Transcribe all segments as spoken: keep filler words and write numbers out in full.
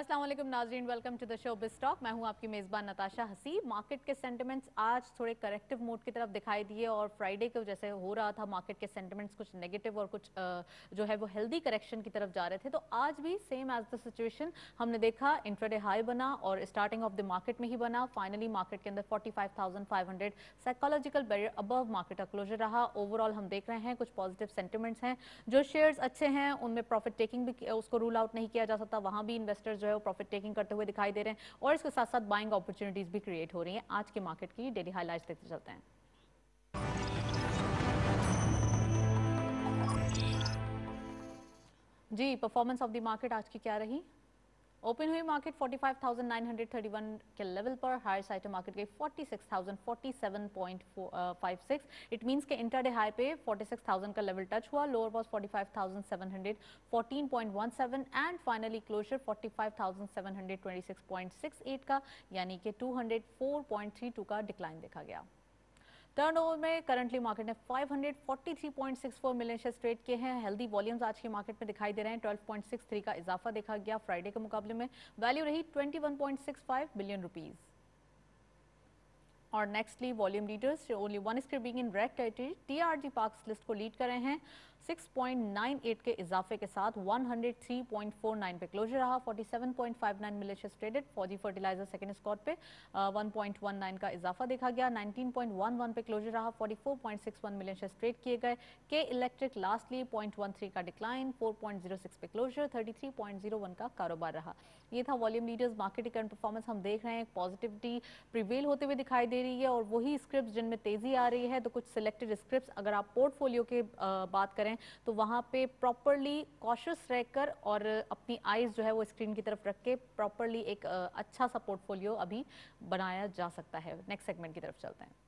अस्सलाम वालेकुम नाज़रीन, welcome to the show biz talk. मैं हूं आपकी मेज़बान नताशा हसीब। मार्केट के सेंटिमेंट्स आज थोड़े करेक्टिव मोड की तरफ दिखाई दिए और फ्राइडे को जैसे हो रहा था मार्केट के सेंटिमेंट्स कुछ नेगेटिव और कुछ आ, जो है वो हेल्दी करेक्शन की तरफ जा रहे थे, तो आज भी सेम एज द सिचुएशन हमने देखा इंट्राडे हाई बना और स्टार्टिंग ऑफ द मार्केट में ही बना। फाइनली मार्केट के अंदर forty five thousand five hundred psychological barrier above market closure रहा। ओवरऑल हम देख रहे हैं कुछ पॉजिटिव सेंटिमेंट्स हैं, जो शेयर्स अच्छे हैं उनमें प्रॉफिट टेकिंग भी उसको रूल आउट नहीं किया जा सकता, वहां भी इन्वेस्टर्स जो है वो प्रॉफिट टेकिंग करते हुए दिखाई दे रहे हैं और इसके साथ साथ बाइंग अपॉर्चुनिटीज भी क्रिएट हो रही हैं। आज के मार्केट की डेली हाइलाइट्स देखते चलते हैं। जी, परफॉर्मेंस ऑफ द मार्केट आज की क्या रही? ओपन हुई market forty five thousand nine hundred thirty one के लेवल पर, हायर साइड मार्केट गई forty six thousand forty seven point five six. It means के इंटरडे हाई पे फोर्टी सिक्स थाउजेंड का लेवल टच हुआ, lower was forty five thousand seven hundred fourteen point one seven and finally closure forty five thousand seven hundred twenty six point six eight का, यानी कि two hundred four point three two का decline देखा गया। Turnover में currently market ने five hundred forty three point six four million shares trade किए हैं। हेल्दी वॉल्यूम्स आज के मार्केट में दिखाई दे रहे हैं। ट्वेल्व पॉइंट सिक्स थ्री का इजाफा देखा गया फ्राइडे के मुकाबले में। वैल्यू रही twenty one point six five billion rupees. और nextly volume leaders, only one is being in red territory. TRG parks list को लीड कर रहे हैं सिक्स पॉइंट नाइन एट के इजाफे के साथ one hundred three point four nine पे क्लोजर रहा। Forty seven point five nine million shares traded. Fauji fertilizer second spot पे वन पॉइंट वन नाइन का इजाफा देखा गया। नाइनटीन पॉइंट वन वन पे क्लोजर रहा। Forty four point six one million shares trade किए गए। K electric lastly point one three का decline, four point zero six पे closure, thirty three point zero one का कारोबार रहा। ये था वॉल्यूम लीडर्स। मार्केट की करंट परफॉर्मेंस हम देख रहे हैं पॉजिटिविटी प्रिवेल होते हुए दिखाई दे रही है और वही स्क्रिप्ट्स जिनमें तेजी आ रही है, तो कुछ सिलेक्टेड स्क्रिप्ट्स अगर आप पोर्टफोलियो के बात करें तो वहां पे प्रॉपरली कॉशियस रहकर और अपनी आईज जो है वो स्क्रीन की तरफ रख के प्रॉपरली एक अच्छा सा पोर्टफोलियो अभी बनाया जा सकता है। नेक्स्ट सेगमेंट की तरफ चलते हैं।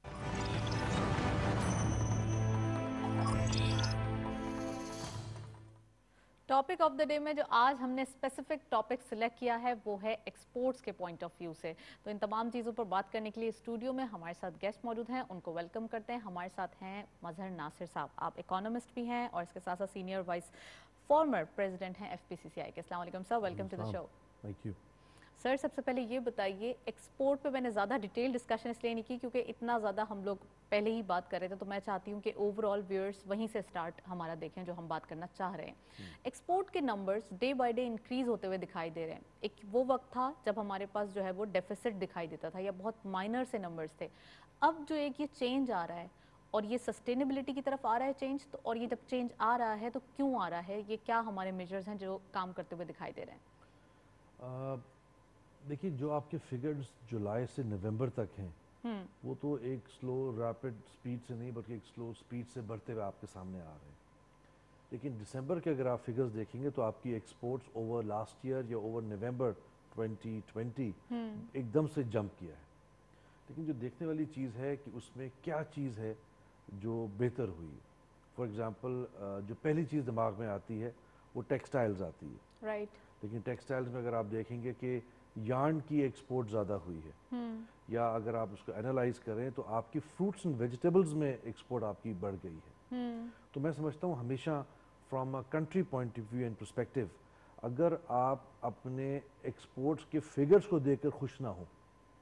टॉपिक ऑफ द डे में जो आज हमने स्पेसिफिक टॉपिक सिलेक्ट किया है वो है एक्सपोर्ट्स के पॉइंट ऑफ व्यू से। तो इन तमाम चीज़ों पर बात करने के लिए स्टूडियो में हमारे साथ गेस्ट मौजूद हैं, उनको वेलकम करते हैं। हमारे साथ हैं मजहर नासिर साहब, आप इकोनॉमिस्ट भी हैं और इसके साथ साथ सीनियर वाइस फॉर्मर प्रेसिडेंट हैं एफपीसीसीआई के। अस्सलाम वालेकुम sir, welcome to the show. Thank you sir, सबसे पहले ये बताइए, एक्सपोर्ट पे मैंने ज़्यादा डिटेल डिस्कशन इसलिए नहीं की क्योंकि इतना ज़्यादा हम लोग पहले ही बात कर रहे थे, तो मैं चाहती हूँ कि ओवरऑल व्यूअर्स वहीं से स्टार्ट हमारा देखें जो हम बात करना चाह रहे हैं। एक्सपोर्ट के numbers day by day increase होते हुए दिखाई दे रहे हैं। एक वो वक्त था जब हमारे पास जो है वो डेफिसिट दिखाई देता था या बहुत माइनर से नंबर्स थे। अब जो एक ये चेंज आ रहा है और ये सस्टेनेबिलिटी की तरफ आ रहा है चेंज, तो और ये जब चेंज आ रहा है तो क्यों आ रहा है, ये क्या हमारे मेजर्स हैं जो काम करते हुए दिखाई दे रहे हैं? देखिए, जो आपके फिगर्स जुलाई से नवंबर तक हैं वो तो एक स्लो रैपिड स्पीड से नहीं बल्कि एक स्लो स्पीड से बढ़ते हुए आपके सामने आ रहे हैं। लेकिन दिसंबर के अगर आप फिगर्स देखेंगे तो आपकी एक्सपोर्ट्स ओवर लास्ट ईयर या ओवर नवंबर ट्वेंटी ट्वेंटी एकदम से जंप किया है। लेकिन जो देखने वाली चीज़ है कि उसमें क्या चीज़ है जो बेहतर हुई। फॉर एग्जांपल जो पहली चीज़ दिमाग में आती है वो टेक्सटाइल्स आती है, राइट right. लेकिन टेक्सटाइल्स में अगर आप देखेंगे कि यार्न की एक्सपोर्ट ज़्यादा हुई है, या अगर आप उसको एनालाइज करें तो आपकी फ्रूट्स एंड वेजिटेबल्स में एक्सपोर्ट आपकी बढ़ गई है। तो मैं समझता हूँ हमेशा from a country point of view and perspective, अगर आप अपने एक्सपोर्ट्स के फिगर्स को देखकर खुश ना हो,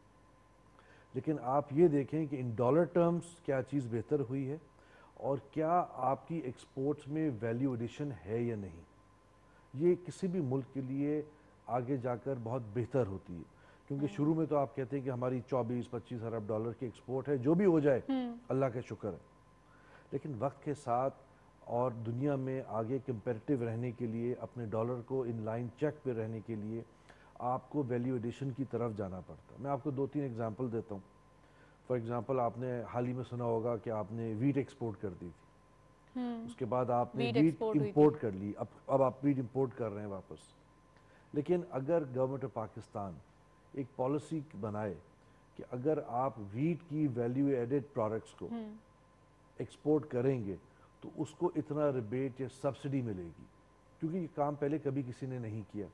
लेकिन आप ये देखें कि इन डॉलर टर्म्स क्या चीज़ बेहतर हुई है और क्या आपकी एक्सपोर्ट्स में वैल्यू एडिशन है या नहीं, ये किसी भी मुल्क के लिए आगे जाकर बहुत बेहतर होती है। क्योंकि शुरू में तो आप कहते हैं कि हमारी चौबीस पच्चीस अरब डॉलर की एक्सपोर्ट है, जो भी हो जाए अल्लाह का शुक्र है। लेकिन वक्त के साथ और दुनिया में आगे कंपेरेटिव रहने के लिए, अपने डॉलर को इन लाइन चेक पे रहने के लिए आपको वैल्यू एडिशन की तरफ जाना पड़ता है। मैं आपको दो तीन एग्जांपल देता हूँ। फॉर एग्जांपल, आपने हाल ही में सुना होगा कि आपने वीट एक्सपोर्ट कर दी थी, उसके बाद आपने वीट इंपोर्ट कर ली, अब अब आप वीट इंपोर्ट कर रहे हैं वापस। लेकिन अगर गवर्नमेंट ऑफ पाकिस्तान एक पॉलिसी बनाए कि अगर आप वीट की वैल्यू एडेड प्रोडक्ट्स को एक्सपोर्ट करेंगे तो उसको इतना रिबेट या सब्सिडी मिलेगी, क्योंकि ये काम पहले कभी किसी ने नहीं किया,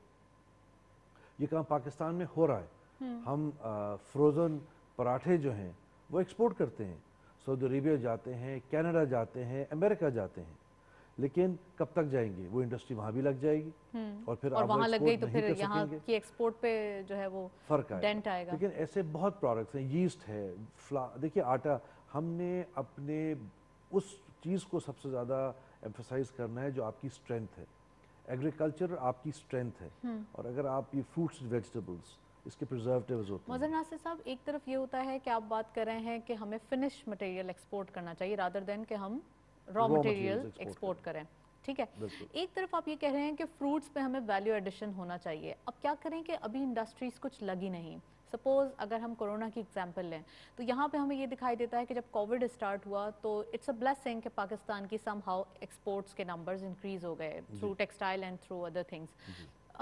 ये काम पाकिस्तान में हो रहा है। हम फ्रोज़न पराठे जो हैं वो एक्सपोर्ट करते हैं, सऊदी अरेबिया जाते हैं, कनाडा जाते हैं, अमेरिका जाते हैं। لیکن کب تک جائیں گے؟ وہ انڈسٹری وہاں بھی لگ جائے گی اور پھر اور آپ وہاں لگ گئی تو نہیں پھر کر یہاں سکیں گے، کی ایکسپورٹ پہ جو ہے وہ فرق آئے ڈینٹ گا۔ آئے گا۔ لیکن ایسے بہت پروڈکٹس ہیں، یسٹ ہے، فلا دیکھیے آٹا، ہم نے اپنے اس چیز کو سب سے زیادہ ایمفسائز کرنا ہے جو آپ کی اسٹرینتھ ہے۔ ایگریکلچر آپ کی اسٹرینتھ ہے، اور اگر آپ یہ فروٹس ویجیٹیبلس اس کے پریزرویٹیوز ہوتے مظہر ہیں۔ ناصر صاحب، ایک طرف یہ ہوتا ہے کہ آپ بات کر رہے ہیں کہ ہمیں فنش مٹیریل ایکسپورٹ کرنا چاہیے رادر دین کہ ہم را مٹیریل ایکسپورٹ کریں، ٹھیک ہے؟ ایک طرف آپ یہ کہہ رہے ہیں کہ فروٹس پہ ہمیں ویلیو ایڈیشن ہونا چاہیے۔ اب کیا کریں کہ ابھی انڈسٹریز کچھ لگی نہیں؟ سپوز اگر ہم کورونا کی ایگزامپل لیں تو یہاں پہ ہمیں یہ دکھائی دیتا ہے کہ جب کووڈ اسٹارٹ ہوا تو اٹس اے بلیسنگ کہ پاکستان کی سم ہاؤ ایکسپورٹس کے نمبرز انکریز ہو گئے through textile and through other things.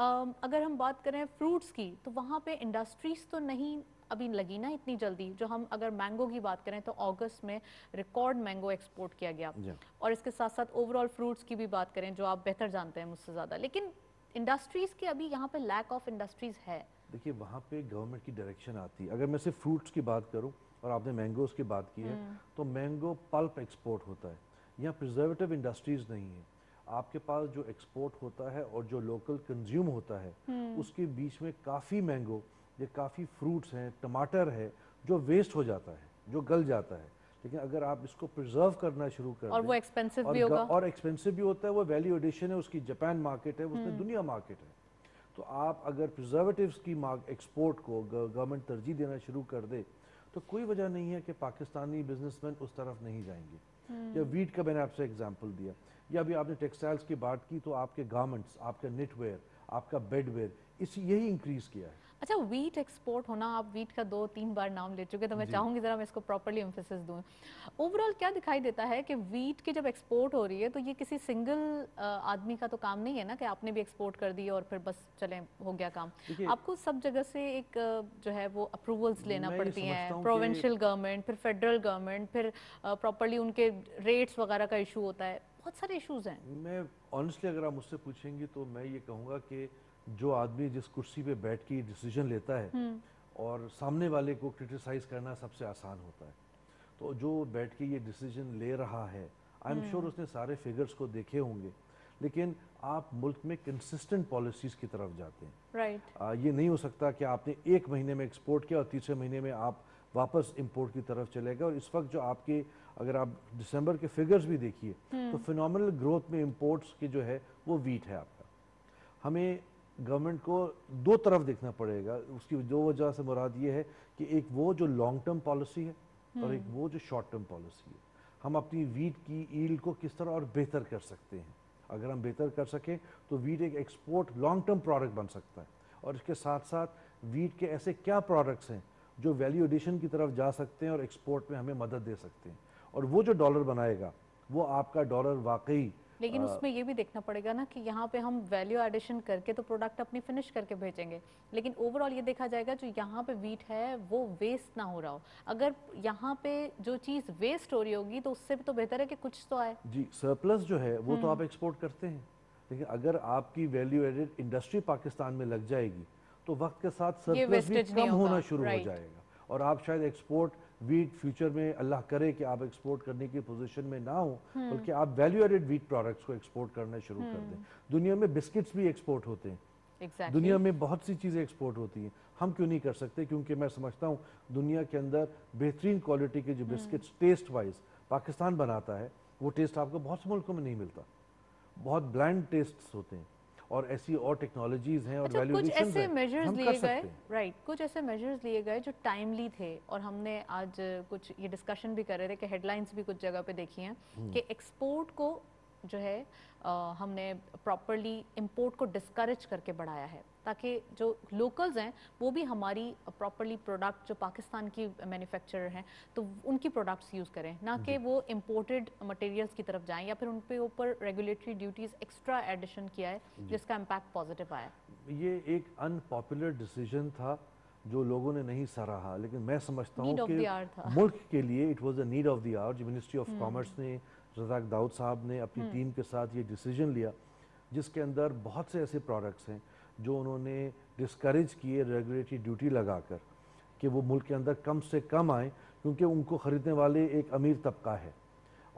اگر ہم بات کریں فروٹس کی تو وہاں پہ انڈسٹریز تو نہیں ابھی لگی نا اتنی جلدی۔ جو ہم اگر مینگو کی بات کریں تو اگست میں ریکارڈ مینگو ایکسپورٹ کیا گیا، اور اس کے ساتھ ساتھ اوور آل فروٹس کی بھی بات کریں جو آپ بہتر جانتے ہیں مجھ سے زیادہ، لیکن انڈسٹریز کے ابھی یہاں پہ لیک آف انڈسٹریز ہے۔ دیکھیے وہاں پہ گورنمنٹ کی ڈائریکشن آتی ہے۔ اگر میں صرف فروٹس کی بات کروں اور آپ نے مینگوز کی بات کی ہے تو مینگو پلپ ایکسپورٹ ہوتا ہے، یہاں پریزرویٹیو انڈسٹریز نہیں ہیں۔ آپ کے پاس جو ایکسپورٹ ہوتا ہے اور جو لوکل کنزیوم ہوتا ہے اس کے بیچ میں کافی مینگو یا کافی فروٹس ہیں، ٹماٹر ہے جو ویسٹ ہو جاتا ہے، جو گل جاتا ہے۔ لیکن اگر آپ اس کو پریزرو کرنا شروع کر دیں اور وہ ایکسپینسو بھی ہوگا، اور ایکسپینسو بھی ہوتا ہے، وہ ویلیو ایڈیشن ہے، اس کی جاپان مارکیٹ ہے، اس میں دنیا مارکیٹ ہے۔ تو آپ اگر پریزرویٹیوز کی ایکسپورٹ کو گورنمنٹ ترجیح دینا شروع کر دے تو کوئی وجہ نہیں ہے کہ پاکستانی بزنس مین اس طرف نہیں جائیں گے۔ یا ویٹ کا میں نے آپ سے ایگزامپل دیا، یا ابھی آپ نے ٹیکسٹائلز کی بات کی تو آپ کے گارمنٹس، آپ کا نیٹ ویئر، آپ کا بیڈ ویئر، اسی یہی انکریز کیا ہے۔ اچھا ویٹ ایکسپورٹ ہونا، آپ ویٹ کا دو تین بار نام لے چکے تو میں چاہوں گی ذرا میں اس کو پراپرلی ایمفیسس دوں۔ اوورآل کیا دکھائی دیتا ہے کہ ویٹ کی جب ایکسپورٹ ہو رہی ہے تو یہ کسی سنگل آدمی کا تو کام نہیں ہے نا کہ آپ نے بھی ایکسپورٹ کر دی اور پھر بس چلیں ہو گیا کام۔ آپ کو سب جگہ سے ایک جو ہے وہ اپروولز لینا پڑتی ہیں، پروونشل گورنمنٹ، پھر فیڈرل گورنمنٹ، پھر پراپرلی ان کے ریٹس وغیرہ کا ایشو ہوتا ہے، بہت سارے ایشوز ہیں۔ میں آنیسٹلی اگر آپ مجھ سے پوچھیں گی تو میں یہ کہوں گا کہ جو آدمی جس کرسی پہ بیٹھ کے ڈیسیجن لیتا ہے اور سامنے والے کو کرٹیسائز کرنا سب سے آسان ہوتا ہے، تو جو بیٹھ کے یہ ڈیسیجن لے رہا ہے آئی ایم شیور اس نے سارے فگرز کو دیکھے ہوں گے، لیکن آپ ملک میں کنسسٹنٹ پالیسیز کی طرف جاتے ہیں۔ رائٹ، یہ نہیں ہو سکتا کہ آپ نے ایک مہینے میں ایکسپورٹ کیا اور تیسرے مہینے میں آپ واپس امپورٹ کی طرف چلے گئے۔ اور اس وقت جو آپ کے اگر آپ دسمبر کے فگرز بھی دیکھیے تو فینومنل گروتھ میں امپورٹس کی جو ہے وہ ویٹ ہے آپ کا۔ ہمیں گورنمنٹ کو دو طرف دیکھنا پڑے گا، اس کی دو وجہ سے مراد یہ ہے کہ ایک وہ جو لانگ ٹرم پالیسی ہے اور ایک وہ جو شارٹ ٹرم پالیسی ہے۔ ہم اپنی ویٹ کی ایلڈ کو کس طرح اور بہتر کر سکتے ہیں، اگر ہم بہتر کر سکیں تو ویٹ ایک ایکسپورٹ لانگ ٹرم پروڈکٹ بن سکتا ہے، اور اس کے ساتھ ساتھ ویٹ کے ایسے کیا پروڈکٹس ہیں جو ویلیو ایڈیشن کی طرف جا سکتے ہیں اور ایکسپورٹ میں ہمیں مدد دے سکتے ہیں، اور وہ جو ڈالر بنائے گا وہ آپ کا ڈالر واقعی۔ لیکن اس میں یہ بھی دیکھنا پڑے گا نا کہ یہاں پہ ہم ویلیو ایڈیشن کر کے تو پروڈکٹ اپنی فنش کر کے بھیجیں گے، لیکن اوورآل یہ دیکھا جائے گا جو یہاں پہ ویٹ ہے وہ ویسٹ نہ ہو رہا ہو۔ اگر یہاں پہ جو چیز ویسٹ ہو رہی ہوگی تو اس سے بھی تو بہتر ہے کہ کچھ تو آئے۔ جی سرپلس جو ہے وہ تو آپ ایکسپورٹ کرتے ہیں، لیکن اگر آپ کی ویلیو ایڈڈ انڈسٹری پاکستان میں لگ جائے گی تو وقت کے ساتھ سرپلس بھی کم ہونا شروع ہو جائے گا، اور آپ شاید ایکسپورٹ ویٹ فیوچر میں اللہ کرے کہ آپ ایکسپورٹ کرنے کی پوزیشن میں نہ ہوں، بلکہ آپ ویلیو ایڈڈ ویٹ پروڈکٹس کو ایکسپورٹ کرنا شروع کر دیں۔ دنیا میں بسکٹس بھی ایکسپورٹ ہوتے ہیں، دنیا میں بہت سی چیزیں ایکسپورٹ ہوتی ہیں، ہم کیوں نہیں کر سکتے؟ کیونکہ میں سمجھتا ہوں دنیا کے اندر بہترین کوالٹی کے جو بسکٹس ٹیسٹ وائز پاکستان بناتا ہے وہ ٹیسٹ آپ کو بہت سے ملکوں میں نہیں ملتا، بہت بلینڈ ٹیسٹس ہوتے ہیں، اور ایسی اور ٹیکنالوجیز ہیں اور ویلیو ایڈیشنز ہیں ہم کر سکتے ہیں۔ رائٹ، کچھ ایسے میجرز لیے گئے جو ٹائملی تھے، اور ہم نے آج کچھ یہ ڈسکشن بھی کر رہے تھے کہ ہیڈ لائنز بھی کچھ جگہ پہ دیکھی ہیں کہ ایکسپورٹ کو جو ہے ہم نے پراپرلی امپورٹ کو ڈسکریج کر کے بڑھایا ہے تاکہ جو لوکلز ہیں وہ بھی ہماری پراپرلی پروڈکٹ جو پاکستان کی مینوفیکچرر ہیں تو ان کی پروڈکٹس یوز کریں، نہ کہ وہ امپورٹڈ مٹیریلز کی طرف جائیں یا پھر ان پہ اوپر ریگولیٹری ڈیوٹیز ایکسٹرا ایڈیشن کیا ہے جس کا امپیکٹ پازیٹیو آیا۔ یہ ایک ان پاپولر ڈیسیجن تھا جو لوگوں نے نہیں سراہا، لیکن میں سمجھتا ہوں کہ ملک کے لیے it was a need of the hour. جو منسٹری آف کامرس نے، رزاق داؤد صاحب نے اپنی ٹیم کے ساتھ یہ ڈیسیجن لیا جس کے اندر بہت سے ایسے پروڈکٹس ہیں جو انہوں نے ڈسکریج کیے ریگولیٹری ڈیوٹی لگا کر کہ وہ ملک کے اندر کم سے کم آئیں، کیونکہ ان کو خریدنے والے ایک امیر طبقہ ہے،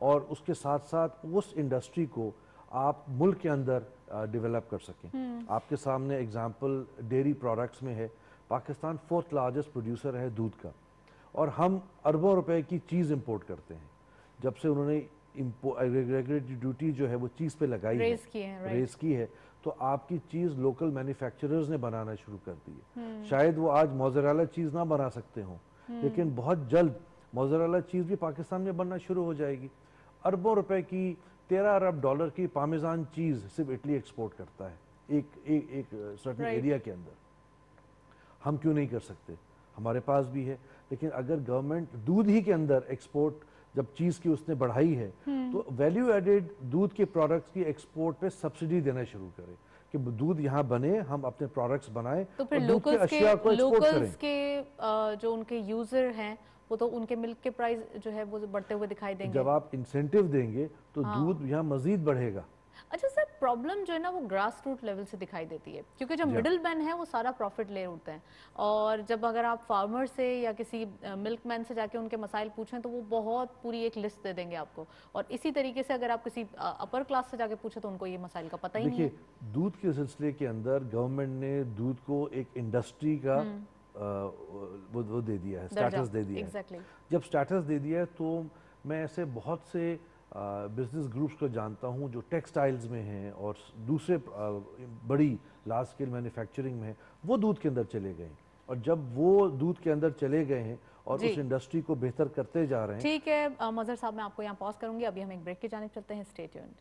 اور اس کے ساتھ ساتھ اس انڈسٹری کو آپ ملک کے اندر ڈیولپ کر سکیں. آپ کے سامنے اگزامپل ڈیری پروڈکٹس میں ہے. پاکستان فورتھ لارجسٹ پروڈیوسر ہے دودھ کا, اور ہم اربوں روپے کی چیز امپورٹ کرتے ہیں. جب سے انہوں نے ریگولیٹری ڈیوٹی جو ہے وہ چیز پہ لگائی ہے, ریز کی ہے, تو آپ کی چیز لوکل مینوفیکچررز نے بنانا شروع کر دی ہے. شاید وہ آج موزریلا چیز نہ بنا سکتے ہوں, لیکن بہت جلد موزریلا چیز بھی پاکستان میں بننا شروع ہو جائے گی. اربوں روپے کی, تیرہ ارب ڈالر کی پارمیزان چیز صرف اٹلی ایکسپورٹ کرتا ہے ایک ایک سرٹن ایریا کے اندر. ہم کیوں نہیں کر سکتے؟ ہمارے پاس بھی ہے. لیکن اگر گورنمنٹ دودھ ہی کے اندر ایکسپورٹ جب چیز کی اس نے بڑھائی ہے, تو ویلیو ایڈڈ دودھ کے پروڈکٹس کی ایکسپورٹ پہ سبسڈی دینا شروع کرے کہ دودھ یہاں بنے, ہم اپنے پروڈکٹس بنائیں اور دودھ کے اشیاء کو ایکسپورٹ کریں. لوکلز کے جو ان کے یوزر ہیں وہ تو ان کے ملک کے پرائز جو ہے وہ بڑھتے ہوئے دکھائی دیں گے. جب آپ انسینٹیو دیں گے تو دودھ یہاں مزید بڑھے گا. اچھا سر, پرابلم جو ہے نا وہ گراس روٹ لیول سے دکھائی دیتی ہے, کیونکہ جو مڈل مین ہے وہ سارا پروفٹ لے اٹھتے ہیں, اور جب اگر آپ فارمر سے یا کسی ملک مین سے جا کے ان کے مسائل پوچھیں تو وہ بہت پوری ایک لسٹ دے دیں گے آپ کو, اور اسی طریقے سے اگر آپ کسی اپر کلاس سے جا کے پوچھیں تو ان کو یہ مسائل کا پتہ ہی نہیں ہے. دیکھیے, دودھ کے سلسلے کے اندر گورنمنٹ نے دودھ کو ایک انڈسٹری کا وہ دے دیا ہے, سٹیٹس دے دیا ہے. جب سٹیٹس دے دیا ہے تو میں ایسے بہت سے بزنس گروپس کو جانتا ہوں جو ٹیکسٹائلز میں ہیں اور دوسرے بڑی لارج اسکیل مینوفیکچرنگ میں ہیں, وہ دودھ کے اندر چلے گئے ہیں. اور جب وہ دودھ کے اندر چلے گئے ہیں اور اس انڈسٹری کو بہتر کرتے جا رہے ہیں. ٹھیک ہے مظہر صاحب, میں آپ کو یہاں پاس کروں گی, ابھی ہم ایک بریک کی جانب چلتے ہیں. Stay tuned.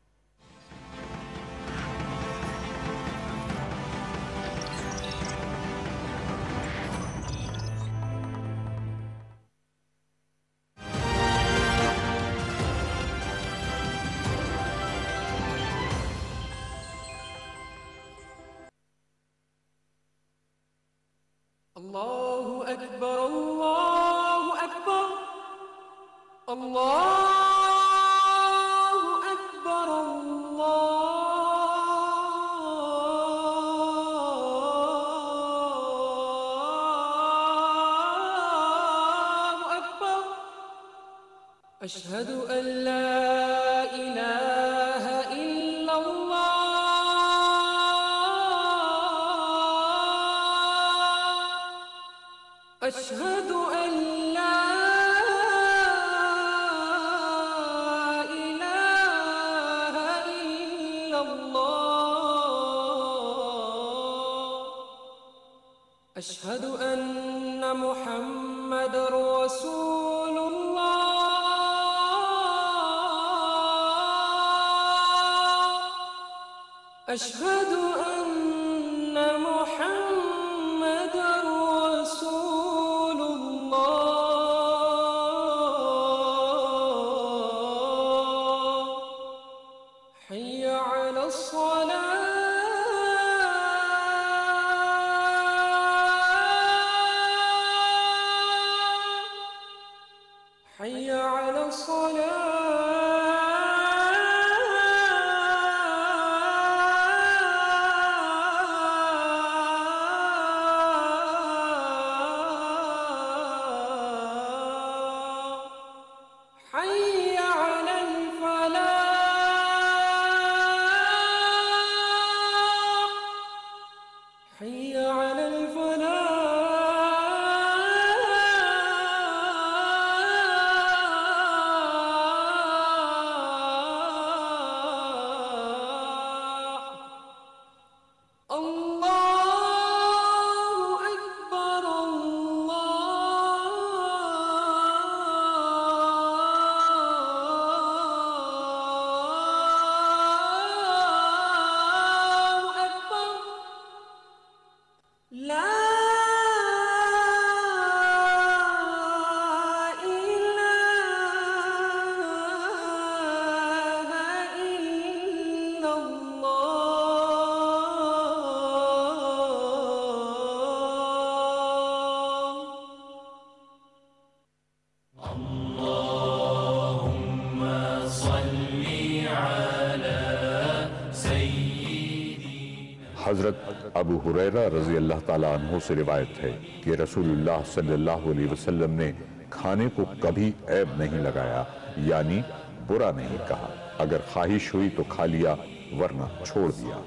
الله أكبر الله أكبر الله أكبر الله أكبر أشهد أن لا إله إلا الله أشهد أن لا إله إلا الله أشهد أن محمد رسول الله أشهد أن محمد رسول الله حي على الصلاة حي على الصلاة حي على الفلاح حي على الفلاح الله أكبر الله أكبر لا إله إلا الله حضرت ابو ہریرہ رضی اللہ تعالیٰ عنہ سے روایت ہے کہ رسول اللہ صلی اللہ علیہ وسلم نے کھانے کو کبھی عیب نہیں لگایا، یعنی برا نہیں کہا، اگر خواہش ہوئی تو کھا لیا ورنہ چھوڑ دیا۔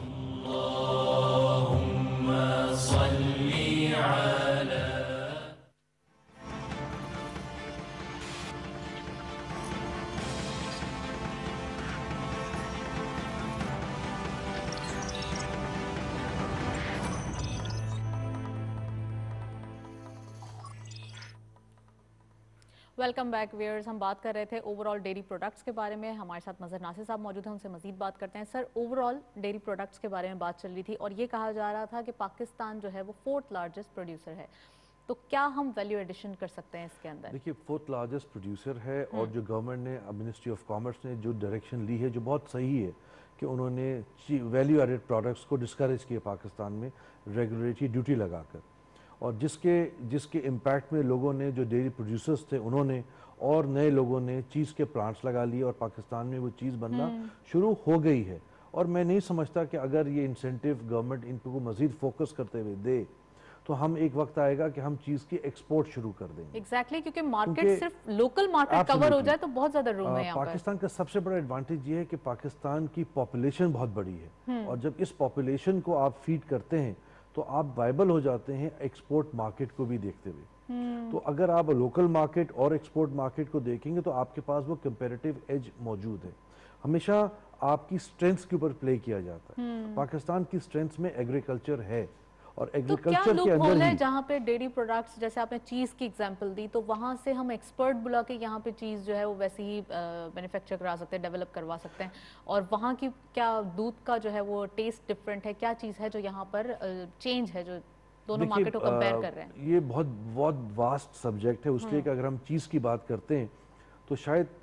ویلکم بیک ویئرز، ہم بات کر رہے تھے اوور آل ڈیری پروڈکٹس کے بارے میں۔ ہمارے ساتھ مظہر ناصر صاحب موجود ہیں، ان سے مزید بات کرتے ہیں۔ Sir, overall dairy products کے بارے میں بات چل رہی تھی اور یہ کہا جا رہا تھا کہ پاکستان جو ہے وہ فورتھ لارجسٹ پروڈیوسر ہے، تو کیا ہم ویلیو ایڈیشن کر سکتے ہیں اس کے اندر؟ دیکھیے، فورتھ لارجسٹ پروڈیوسر ہے اور جو گورنمنٹ نے، منسٹری آف کامرس نے جو ڈائریکشن لی ہے جو بہت صحیح ہے کہ انہوں نے ویلیو ایڈڈ پروڈکٹس کو ڈسکریج کیا پاکستان میں ریگولیٹری ڈیوٹی لگا کر، اور جس کے جس کے امپیکٹ میں لوگوں نے، جو ڈیری پروڈیوسرز تھے انہوں نے اور نئے لوگوں نے چیز کے پلانٹس لگا لیے اور پاکستان میں وہ چیز بننا شروع ہو گئی ہے۔ اور میں نہیں سمجھتا کہ اگر یہ انسینٹیو گورنمنٹ ان کو مزید فوکس کرتے ہوئے دے تو ہم ایک وقت آئے گا کہ ہم چیز کی ایکسپورٹ شروع کر دیں گے۔ ایگزیکٹلی، کیونکہ مارکیٹ صرف لوکل مارکیٹ کور ہو جائے تو بہت زیادہ روم ہے یہاں پر۔ پاکستان کا سب سے بڑا ایڈوانٹیج یہ ہے کہ پاکستان کی پاپولیشن بہت بڑی ہے، اور جب اس پاپولیشن کو آپ فیڈ کرتے ہیں تو آپ وائبل ہو جاتے ہیں ایکسپورٹ مارکیٹ کو بھی دیکھتے ہوئے۔ تو اگر آپ لوکل مارکیٹ اور ایکسپورٹ مارکیٹ کو دیکھیں گے تو آپ کے پاس وہ کمپیریٹیو ایج موجود ہے۔ ہمیشہ آپ کی سٹرینتھس کے اوپر پلے کیا جاتا ہے۔ پاکستان کی سٹرینتھس میں ایگریکلچر ہے، اور تو کیا ایگریکلچر لوپ کے ہول اندر ہے ہی جہاں پہ ڈیری پروڈکٹس، جیسے آپ نے چیز کی ایگزامپل دی، تو وہاں سے ہم ایکسپرٹ بلا کے یہاں پہ چیز جو ہے وہ ویسے ہی مینوفیکچر کرا سکتے ہیں، ڈیولپ کروا سکتے ہیں، اور وہاں کی کیا دودھ کا جو ہے وہ ٹیسٹ ڈفرینٹ ہے؟ کیا چیز ہے جو یہاں پر چینج ہے جو دونوں مارکیٹ کو کمپیئر کر رہے ہیں؟ یہ بہت بہت واسٹ سبجیکٹ ہے، اس لیے کہ اگر ہم چیز کی بات کرتے ہیں تو شاید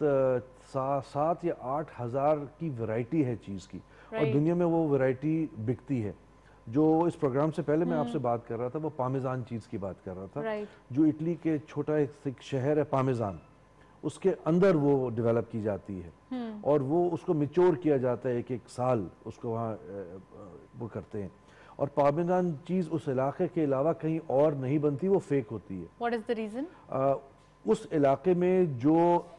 سات یا آٹھ ہزار کی ورائٹی ہے چیز کی، اور دنیا میں وہ ورائٹی بکتی ہے۔ جو اس پروگرام سے پہلے میں آپ سے بات کر رہا تھا وہ پارمیزان چیز کی بات کر رہا تھا، جو اٹلی کے چھوٹا ایک شہر ہے پارمیزان، اس کے اندر وہ ڈیولپ کی جاتی ہے، اور وہ اس کو میچور کیا جاتا ہے ایک ایک سال اس کو وہاں وہ کرتے ہیں، اور پارمیزان چیز اس علاقے کے علاوہ کہیں اور نہیں بنتی، وہ فیک ہوتی ہے۔ What is the reason? اس علاقے میں جو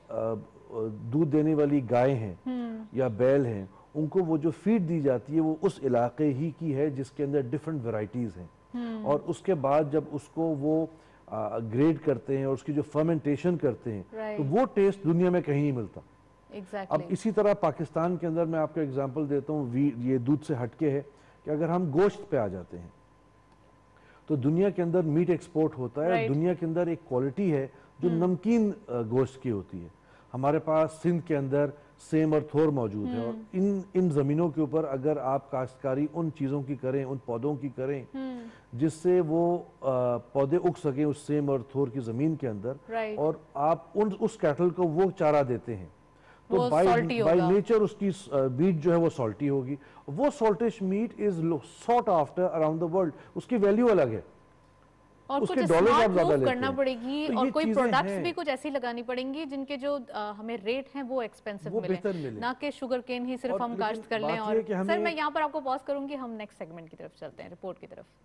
دودھ دینے والی گائے ہیں یا بیل ہیں، ان کو وہ جو فیڈ دی جاتی ہے وہ اس علاقے ہی کی ہے جس کے اندر ڈیفرنٹ ورائٹیز ہیں، اور اس کے بعد جب اس کو وہ گریڈ کرتے ہیں اور اس کی جو فرمنٹیشن کرتے ہیں تو وہ ٹیسٹ دنیا میں کہیں نہیں ملتا۔ اب اسی طرح پاکستان کے اندر میں آپ کو اگزامپل دیتا ہوں، یہ دودھ سے ہٹ کے ہے کہ اگر ہم گوشت پہ آ جاتے ہیں تو دنیا کے اندر میٹ ایکسپورٹ ہوتا ہے، دنیا کے اندر ایک کوالٹی ہے جو نمکین گوشت کی ہوتی ہے۔ ہمارے پاس سندھ کے اندر سیم اور تھور موجود ہے، اور ان ان زمینوں کے اوپر اگر آپ کاشتکاری ان چیزوں کی کریں، ان پودوں کی کریں جس سے وہ پودے اگ سکیں اس سیم اور تھور کی زمین کے اندر، اور آپ ان اس کیٹل کو وہ چارہ دیتے ہیں تو بائی نیچر اس کی میٹ جو ہے وہ سالٹی ہوگی۔ وہ saltish meat is sought after around the world, اس کی ویلیو الگ ہے، اور کچھ اسمارٹ موو کرنا پڑے گی، اور کوئی پروڈکٹس بھی کچھ ایسی لگانی پڑیں گی جن کے جو ہمیں ریٹ ہیں وہ ایکسپینسو ملیں، نہ کہ شوگر کین ہی صرف ہم کاشت کر لیں۔ اور سر میں یہاں پر آپ کو پاس کروں گی، ہم نیکسٹ سیگمنٹ کی طرف چلتے ہیں، رپورٹ کی طرف۔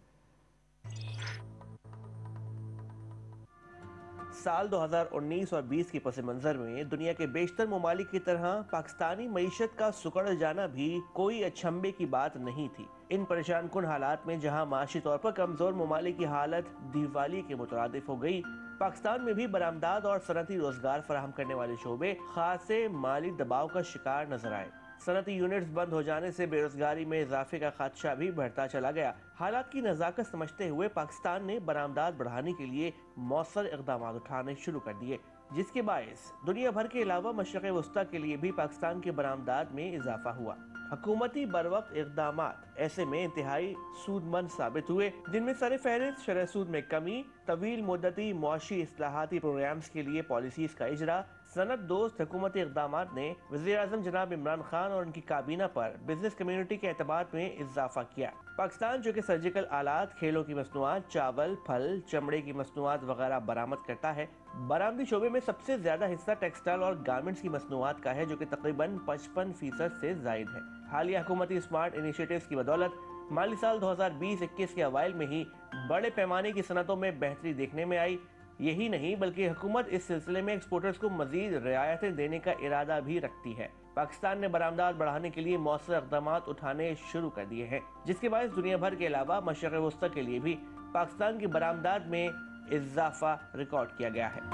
سال دو ہزار انیس اور بیس کے پس منظر میں دنیا کے بیشتر ممالک کی طرح پاکستانی معیشت کا سکڑ جانا بھی کوئی اچھمبے کی بات نہیں تھی۔ ان پریشان کن حالات میں جہاں معاشی طور پر کمزور ممالک کی حالت دیوالی کے مترادف ہو گئی، پاکستان میں بھی برآمدات اور صنعتی روزگار فراہم کرنے والے شعبے خاصے مالی دباؤ کا شکار نظر آئے۔ صنعتی یونٹس بند ہو جانے سے بے روزگاری میں اضافے کا خدشہ بھی بڑھتا چلا گیا۔ حالات کی نزاکت سمجھتے ہوئے پاکستان نے برآمدات بڑھانے کے لیے مؤثر اقدامات اٹھانے شروع کر دیے، جس کے باعث دنیا بھر کے علاوہ مشرق وسطیٰ کے لیے بھی پاکستان کے برآمدات میں اضافہ ہوا۔ حکومتی بروقت اقدامات ایسے میں انتہائی سود مند ثابت ہوئے، جن میں سر فہرست شرح سود میں کمی، طویل مدتی معاشی اصلاحاتی پروگرامز کے لیے پالیسیز کا اجرا، صنعت دوست حکومتی اقدامات نے وزیر اعظم جناب عمران خان اور ان کی کابینہ پر بزنس کمیونٹی کے اعتماد میں اضافہ کیا۔ پاکستان جو کہ سرجیکل آلات، کھیلوں کی مصنوعات، چاول، پھل، چمڑے کی مصنوعات وغیرہ برآمد کرتا ہے، برآمدی شعبے میں سب سے زیادہ حصہ ٹیکسٹائل اور گارمنٹس کی مصنوعات کا ہے، جو کہ تقریباً پچپن فیصد سے زائد ہے۔ حالیہ حکومتی اسمارٹ انیشیٹیوز کی بدولت مالی سال دو ہزار بیس اکیس کے اوائل میں ہی بڑے پیمانے کی صنعتوں میں بہتری دیکھنے میں آئی۔ یہی نہیں بلکہ حکومت اس سلسلے میں ایکسپورٹرز کو مزید رعایتیں دینے کا ارادہ بھی رکھتی ہے۔ پاکستان نے برآمدات بڑھانے کے لیے مؤثر اقدامات اٹھانے شروع کر دیے ہیں، جس کے باعث دنیا بھر کے علاوہ مشرق وسطی کے لیے بھی پاکستان کی برآمدات میں اضافہ ریکارڈ کیا گیا ہے۔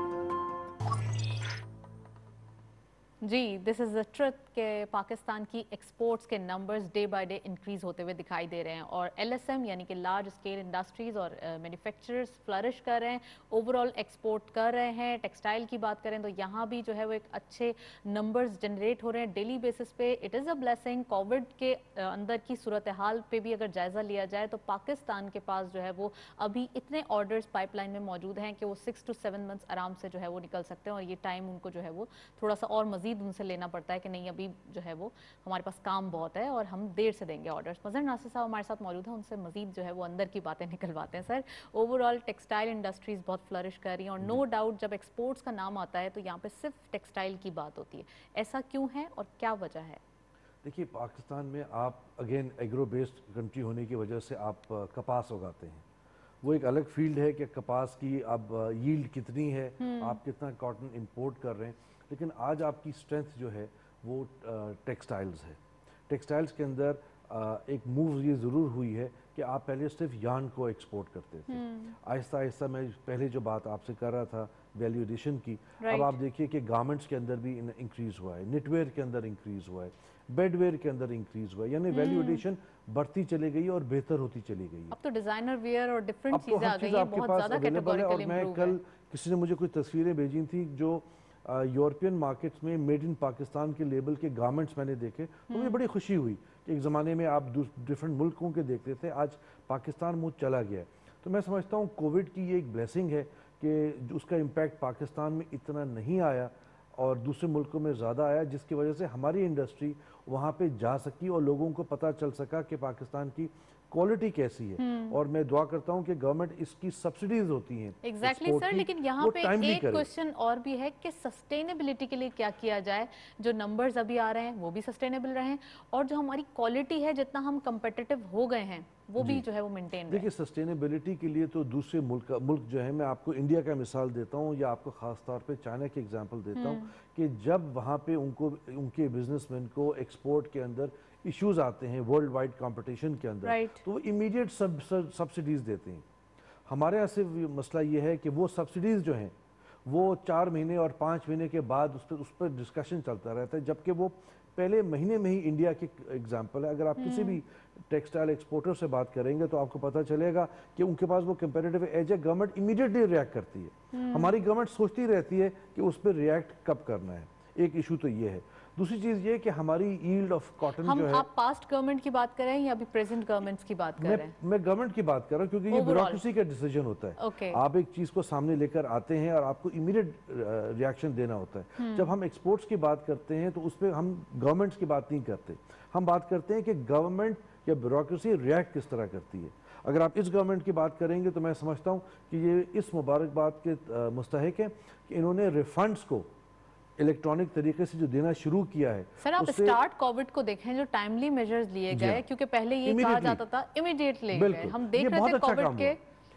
جی دس از دا ٹروتھ کہ پاکستان کی ایکسپورٹس کے numbers day by day increase ہوتے ہوئے دکھائی دے رہے ہیں، اور ایل ایس ایم یعنی کہ لارج اسکیل انڈسٹریز اور مینوفیکچررز فلرش کر رہے ہیں، اوور آل ایکسپورٹ کر رہے ہیں۔ ٹیکسٹائل کی بات کریں تو یہاں بھی جو ہے وہ ایک اچھے نمبرز جنریٹ ہو رہے ہیں ڈیلی بیسس پہ۔ It is a blessing. Covid کے اندر کی صورتحال پہ بھی اگر جائزہ لیا جائے تو پاکستان کے پاس جو ہے وہ ابھی اتنے آرڈرز پائپ لائن میں موجود ہیں کہ وہ سکس ٹو سیون منتھس آرام سے جو ہے وہ نکل سکتے ہیں، اور یہ ٹائم ان کو جو ہے وہ تھوڑا سا اور مزید ان سے لینا پڑتا ہے کہ نہیں ابھی جو ہے وہ ہمارے پاس کام بہت ہے اور ہم دیر سے دیں گے آرڈرز۔ مظہر ناصر صاحب ہمارے ساتھ موجود ہیں، ان سے مزید جو ہے وہ اندر کی باتیں نکلواتے ہیں۔ Sir overall textile industries بہت فلرش کر رہی ہیں، اور نو ڈاؤٹ جب ایکسپورٹس کا نام آتا ہے تو یہاں پہ صرف ٹیکسٹائل کی بات ہوتی ہے، ایسا کیوں ہے اور کیا وجہ ہے؟ دیکھیے پاکستان میں آپ اگین ایگرو بیسڈ کنٹری ہونے کی وجہ سے آپ کپاس اگاتے ہیں، وہ ایک الگ فیلڈ ہے کہ کپاس کی اب ییلڈ کتنی ہے، آپ کتنا کاٹن امپورٹ کر رہے ہیں، لیکن آج آپ کی اسٹرینتھ جو ہے وہ ٹیکسٹائلز ہے۔ ٹیکسٹائلز کے اندر ایک موو یہ ضرور ہوئی ہے کہ آپ پہلے صرف یارن کو ایکسپورٹ کرتے تھے، آہستہ آہستہ میں پہلے جو بات آپ سے کر رہا تھا ویلیو ایڈیشن کی، اب آپ دیکھیے کہ گارمنٹس کے اندر بھی انکریز ہوا ہے، نٹ ویئر کے اندر انکریز ہوا ہے، بیڈ ویئر کے اندر انکریز ہوا ہے، یعنی ویلیو ایڈیشن بڑھتی چلی گئی اور بہتر ہوتی چلی گئی ہے۔ اب تو ڈیزائنر ویئر اور ڈیفرنٹ اب تو چیزیں آ ہر گئی چیز ہیں، آپ کے بہت پاس زیادہ اویلیبل ہے، اور کیٹیگوریکل میں امپروو کل ہے۔ کسی نے مجھے کچھ تصویریں بھیجی تھیں جو یورپین مارکیٹس میں میڈ ان پاکستان کے لیبل کے گارمنٹس میں نے دیکھے، تو مجھے بڑی خوشی ہوئی کہ ایک زمانے میں آپ ڈیفرنٹ ملکوں کے دیکھتے تھے، آج پاکستان منہ چلا گیا ہے۔ تو میں سمجھتا ہوں کووڈ کی یہ ایک بلیسنگ ہے کہ اس کا امپیکٹ پاکستان میں اتنا نہیں آیا اور دوسرے ملکوں میں زیادہ آیا، جس کی وجہ سے ہماری انڈسٹری وہاں پہ جا سکی اور لوگوں کو پتہ چل سکا کہ پاکستان کی کوالٹی کیسی ہے، اور میں دعا کرتا ہوں کہ گورنمنٹ اس کی سبسڈیز ہوتی ہیں ایگزیکٹلی سر، لیکن یہاں پہ ایک کوشچن اور بھی ہے کہ سسٹینیبلٹی کے لیے کیا کیا جائے، جو نمبرز ابھی آ رہے ہیں وہ بھی سسٹینیبل رہیں، اور جو ہماری کوالٹی ہے جتنا ہم کمپیٹیٹو ہو گئے ہیں وہ بھی جو ہے وہ مینٹین رہے۔ دیکھیے سسٹینیبلٹی کے لیے تو دوسرے ملک ملک جو ہے، میں آپ کو انڈیا کا مثال دیتا ہوں یا آپ کو خاص طور پہ چائنا کی ایگزامپل دیتا ہوں کہ جب وہاں پہ ان کو ان کے بزنس مین کو ایکسپورٹ کے اندر ایشوز آتے ہیں ورلڈ وائڈ کمپٹیشن کے اندر، تو وہ امیڈیٹ سبسڈیز دیتے ہیں۔ ہمارے یہاں سے مسئلہ یہ ہے کہ وہ سبسڈیز جو ہیں وہ چار مہینے اور پانچ مہینے کے بعد اس پہ اس پر ڈسکشن چلتا رہتا ہے، جبکہ وہ پہلے مہینے میں ہی انڈیا کی ایگزامپل ہے۔ اگر آپ کسی بھی ٹیکسٹائل ایکسپورٹر سے بات کریں گے تو آپ کو پتہ چلے گا کہ ان کے پاس وہ کمپیریٹیو ایج ہے، گورنمنٹ امیڈیٹلی ریئیکٹ کرتی ہے۔ ہماری گورنمنٹ سوچتی رہتی ہے کہ اس پہ ریئیکٹ کب کرنا ہے، ایک ایشو تو یہ ہے۔ دوسری چیز یہ کہ ہماری ایلڈ آف کاٹن جو ہے، ہم آپ پاسٹ گورنمنٹ کی بات کر رہے ہیں یا ابھی پریزنٹ گورنمنٹس کی بات کر رہے ہیں؟ میں گورنمنٹ کی بات کر رہا ہوں کیونکہ یہ بیوروکریسی کا ڈیسیجن ہوتا ہے۔ آپ ایک چیز کو سامنے لے کر آتے ہیں اور آپ کو امیڈیٹ ریاکشن دینا ہوتا ہے۔ جب ہم ایکسپورٹس کی بات کرتے ہیں تو اس پہ ہم گورنمنٹس کی بات نہیں کرتے، ہم بات کرتے ہیں کہ گورنمنٹ یا بیوروکریسی ریئیکٹ کس طرح کرتی ہے۔ اگر آپ اس گورنمنٹ کی بات کریں گے تو میں سمجھتا ہوں کہ یہ اس مبارکباد کے مستحق ہے کہ انہوں نے ریفنڈز کو الیکٹرانک طریقے سے جو دینا شروع کیا ہے۔ سر آپ اسٹارٹ کووڈ کو دیکھیں، جو ٹائملی میجرز لیے گئے، کیونکہ پہلے یہ کہا جاتا تھا امیڈیٹ لے گئے، ہم دیکھ رہے تھے کووڈ کے،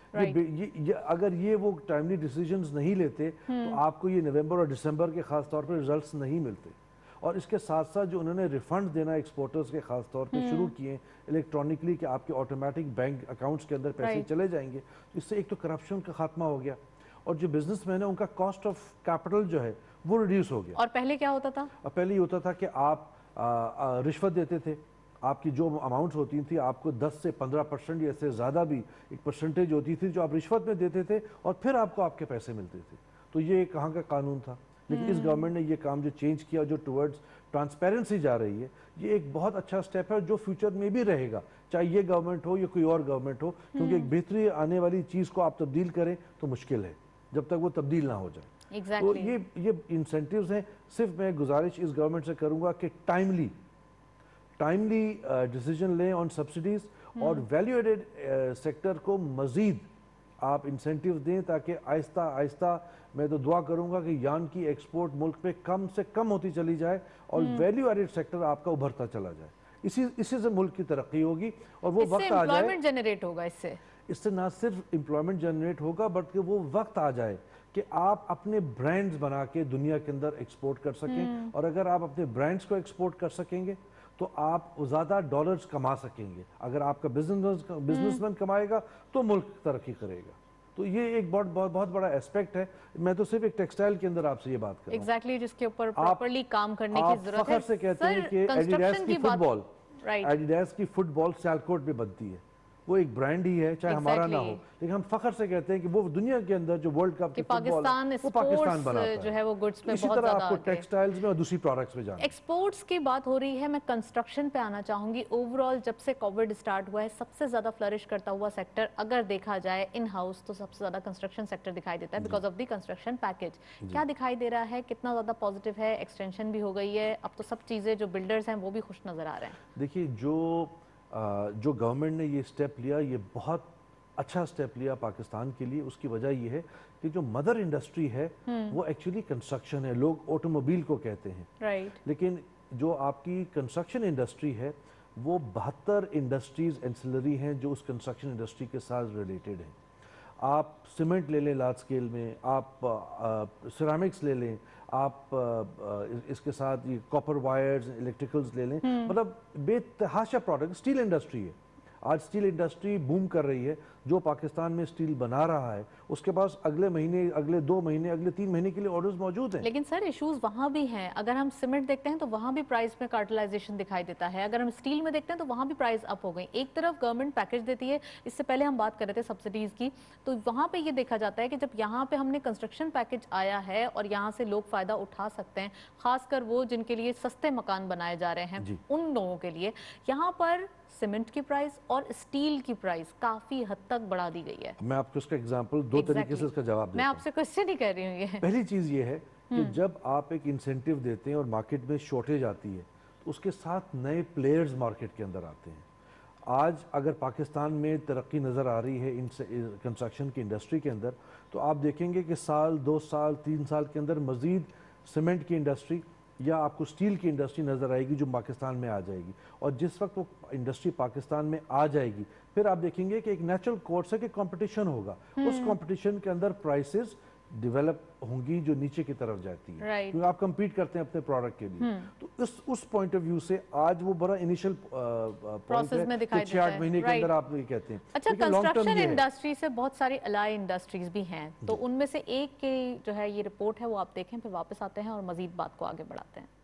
اگر یہ وہ ٹائملی ڈیسیجنز نہیں لیتے تو آپ کو یہ نومبر اور دسمبر کے خاص طور پر ریزلٹس نہیں ملتے۔ اور اس کے ساتھ ساتھ جو انہوں نے ریفنڈ دینا ایکسپورٹرز کے خاص طور پہ شروع کیے الیکٹرانکلی کہ آپ کے آٹومیٹک بینک اکاؤنٹس کے اندر پیسے چلے جائیں گے، اس سے ایک تو کرپشن کا خاتمہ ہو گیا، اور جو بزنس مین ہے ان کا کاسٹ آف کیپٹل جو ہے وہ ریڈیوس ہو گیا۔ اور پہلے کیا ہوتا تھا؟ پہلے یہ ہوتا تھا کہ آپ رشوت دیتے تھے، آپ کی جو اماؤنٹس ہوتی تھیں آپ کو دس سے پندرہ پرسنٹ یا اس سے زیادہ بھی ایک پرسنٹیج ہوتی تھی جو آپ رشوت میں دیتے تھے، اور پھر آپ کو آپ کے پیسے ملتے تھے۔ تو یہ کہاں کا قانون تھا؟ لیکن اس گورنمنٹ نے یہ کام جو چینج کیا، جو ٹورڈز ٹرانسپیرنسی جا رہی ہے، یہ ایک بہت اچھا سٹیپ ہے جو فیوچر میں بھی رہے گا، چاہے یہ گورنمنٹ ہو یا کوئی اور گورنمنٹ ہو، کیونکہ ایک بہتری آنے والی چیز کو آپ تبدیل کریں تو مشکل ہے جب تک وہ تبدیل نہ ہو جائے۔ تو یہ یہ انسینٹیوز ہیں۔ صرف میں گزارش اس گورنمنٹ سے کروں گا کہ ٹائملی ٹائملی ڈیسیجن لیں آن سبسڈیز، اور ویلیو ایڈڈ سیکٹر کو مزید آپ انسینٹیو دیں تاکہ آہستہ آہستہ، میں تو دعا کروں گا کہ یارن کی ایکسپورٹ ملک پہ کم سے کم ہوتی چلی جائے اور ویلیو ایڈڈ سیکٹر آپ کا ابھرتا چلا جائے۔ اسی اسی سے ملک کی ترقی ہوگی اور وہ اس سے وقت آ جائے امپلائمنٹ جنریٹ ہوگا اس سے اس سے نہ صرف امپلائمنٹ جنریٹ ہوگا بلکہ وہ وقت آ جائے کہ آپ اپنے برانڈز بنا کے دنیا کے اندر ایکسپورٹ کر سکیں اور اگر آپ اپنے برانڈز کو ایکسپورٹ کر سکیں گے تو آپ زیادہ ڈالرز کما سکیں گے. اگر آپ کا بزنس مین کمائے گا تو ملک ترقی کرے گا. تو یہ ایک بہت بہت بہت بڑا اسپیکٹ ہے. میں تو صرف ایک ٹیکسٹائل کے اندر آپ سے یہ بات کر رہا ہوں. ایگزیکٹلی جس کے اوپر پراپرلی کام کرنے کی ضرورت ہے. آپ فخر سے کہتے ہیں کہ ایڈیڈاس کی فٹ بال ایڈیڈاس کی فٹ بال سیالکوٹ میں بنتی ہے. وہ ایک برانڈ ہی ہے چاہے ہمارا نہ ہو لیکن ہم فخر سے کہتے ہیں کہ وہ دنیا کے اندر جو ورلڈ کپ کی فٹ بال ہے وہ پاکستان بناتا ہے جو ہے وہ گڈز میں اسی بہت طرح زیادہ آپ کو ٹیکسٹائلز میں اور دوسری پروڈکٹس میں جانا. ایکسپورٹس کی بات ہو رہی ہے. میں کنسٹرکشن پہ آنا چاہوں گی. اوورآل جب سے کووڈ سٹارٹ ہوا ہے سب سے زیادہ فلرش کرتا ہوا سیکٹر اگر دیکھا جائے ان ہاؤس تو سب سے زیادہ کنسٹرکشن سیکٹر دکھائی دیتا ہے because of the construction package. کیا دکھائی دے رہا ہے کتنا زیادہ پازیٹیو ہے؟ ایکسٹینشن بھی ہو گئی ہے اب تو سب چیزیں جو بلڈرز ہیں وہ بھی خوش نظر آ رہے ہیں. دیکھیے جو جو گورنمنٹ نے یہ سٹیپ لیا یہ بہت اچھا سٹیپ لیا پاکستان کے لیے. اس کی وجہ یہ ہے کہ جو مدر انڈسٹری ہے وہ ایکچولی کنسٹرکشن ہے. لوگ آٹوموبیل کو کہتے ہیں لیکن جو آپ کی کنسٹرکشن انڈسٹری ہے وہ بہتر انڈسٹریز انسلری ہیں جو اس کنسٹرکشن انڈسٹری کے ساتھ ریلیٹڈ ہیں. آپ سیمنٹ لے لیں لارج سکیل میں, آپ سیرامکس لے لیں, آپ اس کے ساتھ یہ کاپر وائرز الیکٹریکلز لے لیں, مطلب بے تحاشا پروڈکٹ. اسٹیل انڈسٹری ہے آج اسٹیل انڈسٹری بوم کر رہی ہے. جو پاکستان میں اسٹیل بنا رہا ہے اس کے پاس اگلے مہینے اگلے دو مہینے اگلے تین مہینے کے لیے آرڈرز موجود ہیں. لیکن سر ایشوز وہاں بھی ہیں. اگر ہم سیمنٹ دیکھتے ہیں تو وہاں بھی پرائز میں کارٹلائزیشن دکھائی دیتا ہے. اگر ہم اسٹیل میں دیکھتے ہیں تو وہاں بھی پرائز اپ ہو گئی. ایک طرف گورنمنٹ پیکج دیتی ہے, اس سے پہلے ہم بات کر رہے تھے سبسڈیز کی, تو وہاں پہ یہ دیکھا جاتا ہے کہ جب یہاں پہ ہم نے کنسٹرکشن پیکج آیا ہے اور یہاں سے لوگ فائدہ اٹھا سکتے ہیں, خاص کر وہ جن کے لیے سستے مکان بنائے جا رہے ہیں ان لوگوں کے لیے, یہاں پر سیمنٹ کی پرائز اور اسٹیل کی پرائز کافی حد تک بڑھا دی گئی ہے. میں آپ کو اس کا ایگزامپل دو طریقے سے اس کا جواب دیتا ہوں. میں آپ سے کوسچن ہی کر رہی ہوں. یہ پہلی چیز یہ ہے کہ جب آپ ایک انسینٹیو دیتے ہیں اور مارکیٹ میں شارٹیج آتی ہے تو اس کے ساتھ نئے پلیئرز مارکیٹ کے اندر آتے ہیں. آج اگر پاکستان میں ترقی نظر آ رہی ہے ان کنسٹرکشن کی انڈسٹری کے اندر تو آپ دیکھیں گے کہ سال دو سال تین سال کے اندر مزید سیمنٹ کی انڈسٹری یا آپ کو اسٹیل کی انڈسٹری نظر آئے گی جو پاکستان میں آ جائے گی. اور جس وقت وہ انڈسٹری پاکستان میں آ جائے گی پھر آپ دیکھیں گے کہ ایک نیچرل کورس ہے کہ کمپٹیشن ہوگا. اس کمپٹیشن کے اندر پرائسز ڈیولپ ہوں گی جو نیچے کی طرف جاتی ہے کیونکہ آپ کمپیٹ کرتے ہیں اپنے پروڈکٹ کے لیے. تو اس اس پوائنٹ آف ویو سے آج وہ بڑا انیشل پوائنٹ ہے کہ چھ آٹھ مہینے کے اندر آپ یہ کہتے ہیں. اچھا, کنسٹرکشن انڈسٹری سے بہت ساری الائی انڈسٹریز بھی ہیں, تو ان میں سے ایک کی جو ہے یہ رپورٹ ہے وہ آپ دیکھیں, پھر واپس آتے ہیں اور مزید بات کو آگے بڑھاتے ہیں.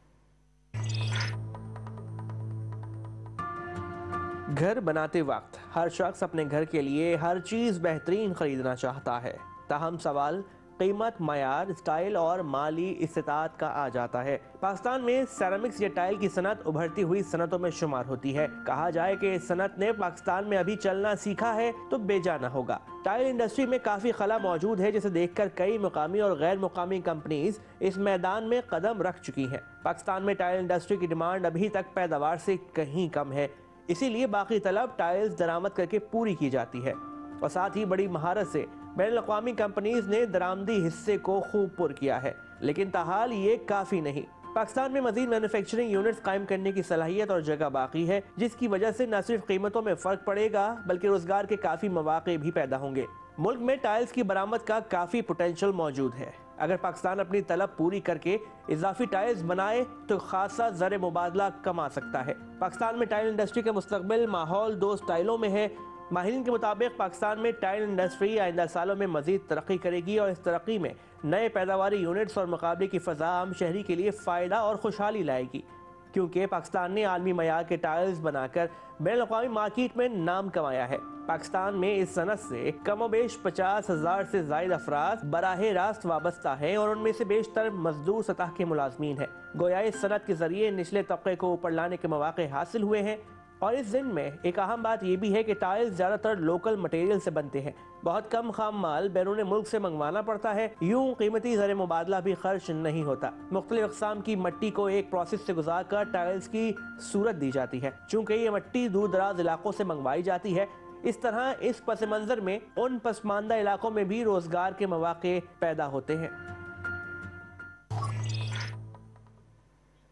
گھر بناتے وقت ہر شخص اپنے گھر کے لیے ہر چیز بہترین خریدنا چاہتا ہے, تاہم سوال قیمت, معیار, اسٹائل اور مالی استطاعت کا آ جاتا ہے. پاکستان میں سیرامکس یا ٹائل کی صنعت ابھرتی ہوئی صنعتوں میں شمار ہوتی ہے. کہا جائے کہ اس صنعت نے پاکستان میں ابھی چلنا سیکھا ہے تو بے جا نہ ہوگا. ٹائل انڈسٹری میں کافی خلا موجود ہے جسے دیکھ کر کئی مقامی اور غیر مقامی کمپنیز اس میدان میں قدم رکھ چکی ہیں. پاکستان میں ٹائل انڈسٹری کی ڈیمانڈ ابھی تک پیداوار سے کہیں کم ہے, اسی لیے باقی طلب ٹائلز درآمد کر کے پوری کی جاتی ہے اور ساتھ ہی بڑی مہارت سے بین الاقوامی کمپنیز نے درآمدی حصے کو خوب پر کیا ہے. لیکن تاحال یہ کافی نہیں. پاکستان میں مزید مینوفیکچرنگ یونٹس قائم کرنے کی صلاحیت اور جگہ باقی ہے, جس کی وجہ سے نہ صرف قیمتوں میں فرق پڑے گا بلکہ روزگار کے کافی مواقع بھی پیدا ہوں گے. ملک میں ٹائلز کی برآمد کا کافی پوٹینشل موجود ہے. اگر پاکستان اپنی طلب پوری کر کے اضافی ٹائلز بنائے تو خاصا زر مبادلہ کما سکتا ہے. پاکستان میں ٹائل انڈسٹری کا مستقبل ماحول دوست ٹائلوں میں ہے. ماہرین کے مطابق پاکستان میں ٹائل انڈسٹری آئندہ سالوں میں مزید ترقی کرے گی اور اس ترقی میں نئے پیداواری یونٹس اور مقابلے کی فضا عام شہری کے لیے فائدہ اور خوشحالی لائے گی, کیونکہ پاکستان نے عالمی معیار کے ٹائلز بنا کر بین الاقوامی مارکیٹ میں نام کمایا ہے. پاکستان میں اس صنعت سے کم و بیش پچاس ہزار سے زائد افراد براہ راست وابستہ ہیں اور ان میں سے بیشتر مزدور سطح کے ملازمین ہیں. گویا اس صنعت کے ذریعے نچلے طبقے کو اوپر لانے کے مواقع حاصل ہوئے ہیں. اور اس ضمن میں ایک اہم بات یہ بھی ہے کہ ٹائل زیادہ تر لوکل مٹیریل سے بنتے ہیں. بہت کم خام مال بیرون ملک سے منگوانا پڑتا ہے. یوں قیمتی زر مبادلہ بھی خرچ نہیں ہوتا. مختلف اقسام کی مٹی کو ایک پروسیس سے گزار کر ٹائلز کی صورت دی جاتی ہے. چونکہ یہ مٹی دور دراز علاقوں سے منگوائی جاتی ہے, اس طرح اس پس منظر میں ان پسماندہ علاقوں میں بھی روزگار کے مواقع پیدا ہوتے ہیں.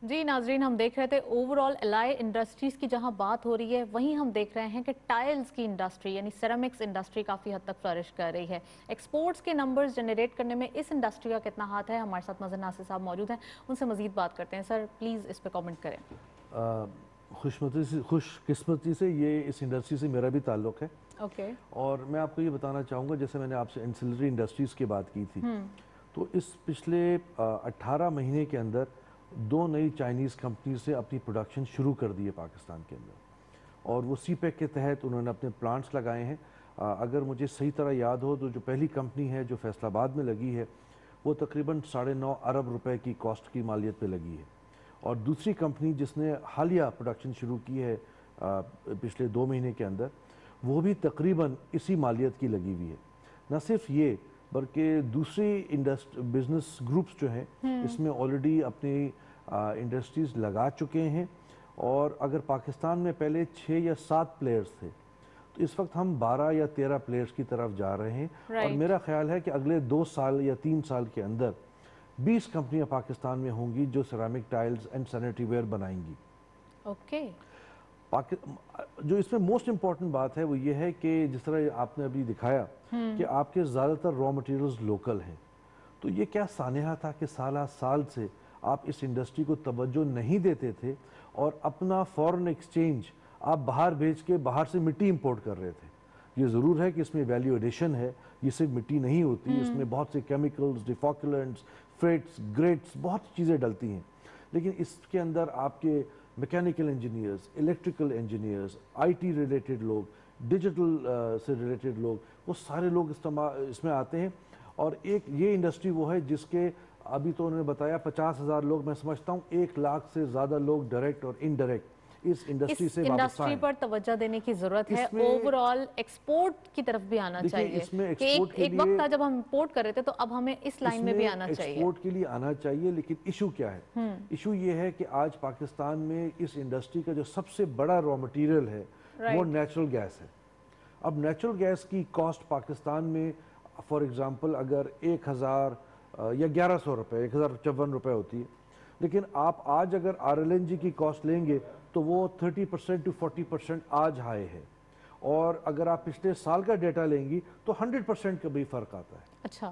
जी नाजरीन, हम देख रहे थे ओवरऑल एलाय इंडस्ट्रीज़ की जहां बात हो रही है, वहीं हम देख रहे हैं कि टाइल्स की इंडस्ट्री यानी सेरेमिक्स इंडस्ट्री काफ़ी हद तक फ्लरिश कर रही है। एक्सपोर्ट्स के नंबर्स जनरेट करने में इस इंडस्ट्री का कितना हाथ है? हमारे साथ मज़हर नासिर साहब मौजूद हैं, उनसे मज़ीद बात करते हैं। सर प्लीज़ इस पर कॉमेंट करें। खुशमती से खुशकिस्मती से ये इस इंडस्ट्री से मेरा भी ताल्लुक़ है। Okay okay. और मैं आपको ये बताना चाहूँगा, जैसे मैंने आपसे एंसिलरी इंडस्ट्रीज़ की बात की थी, तो इस पिछले अट्ठारह महीने के अंदर दो नई चाइनीज़ कंपनी से अपनी प्रोडक्शन शुरू कर दी है पाकिस्तान के अंदर, और वो सी पैक के तहत उन्होंने अपने प्लांट्स लगाए हैं। आ, अगर मुझे सही तरह याद हो तो जो पहली कंपनी है जो फैसलाबाद में लगी है वो तकरीबन साढ़े नौ अरब रुपए की कॉस्ट की मालियत पे लगी है, और दूसरी कंपनी जिसने हालिया प्रोडक्शन शुरू की है आ, पिछले दो महीने के अंदर, वो भी तकरीबन इसी मालियत की लगी हुई है। न सिर्फ ये बल्कि दूसरी इंडस्ट बिजनेस ग्रुप्स जो हैं इसमें ऑलरेडी अपनी इंडस्ट्रीज़ लगा चुके हैं, और अगर पाकिस्तान में पहले छः या सात प्लेयर्स थे तो इस वक्त हम बारह या तेरह प्लेयर्स की तरफ जा रहे हैं। right. और मेरा ख्याल है कि अगले दो साल या तीन साल के अंदर बीस कंपनियां पाकिस्तान में होंगी जो ceramic tiles and sanitary ware बनाएंगी। Okay okay. जो इसमें मोस्ट इम्पॉर्टेंट बात है वो ये है कि जिस तरह आपने अभी दिखाया कि आपके ज़्यादातर रॉ मटेरियल्स लोकल हैं, तो ये क्या सानेहा था कि साल साल से आप इस इंडस्ट्री को तवज्जो नहीं देते थे और अपना फॉरेन एक्सचेंज आप बाहर भेज के बाहर से मिट्टी इंपोर्ट कर रहे थे। ये ज़रूर है कि इसमें वैल्यू एडिशन है, ये सिर्फ मिट्टी नहीं होती, इसमें बहुत से केमिकल्स, डिफॉक्युलेंट्स, फ्रेट्स, ग्रेट्स, बहुत चीज़ें डलती हैं, लेकिन इसके अंदर आपके mechanical engineers, electrical engineers, IT related लोग, डिजिटल uh, से रिलेटेड लोग, वो सारे लोग इस्तेमाल इसमें आते हैं। और एक ये इंडस्ट्री वो है जिसके अभी तो उन्होंने बताया पचास हज़ार लोग, मैं समझता हूँ एक लाख से ज़्यादा लोग डायरेक्ट और इनडायरेक्ट इस इंडस्ट्री से इंडस्ट्री पर तवज्जो देने की जरूरत है। ओवरऑल एक्सपोर्ट की तरफ भी आना चाहिए कि एक, एक वक्त था जब हम इंपोर्ट कर रहे थे, तो अब हमें इस लाइन में भी आना चाहिए। एक्सपोर्ट के लिए आना चाहिए, लेकिन इशू क्या है? इशू ये है कि आज पाकिस्तान में इस इंडस्ट्री का जो सबसे बड़ा रॉ मटेरियल है वो नेचुरल गैस है। अब नेचुरल गैस की कॉस्ट पाकिस्तान में फॉर एग्जांपल अगर एक हज़ार या ग्यारह सौ रुपये एक हज़ार चौवन रुपये होती है, लेकिन आप आज अगर आर एल एन जी की कॉस्ट लेंगे तो वो तीस परसेंट टू चालीस परसेंट आज हाई है, और अगर आप पिछले साल का डेटा लेंगी तो सौ परसेंट का भी फ़र्क आता है। अच्छा,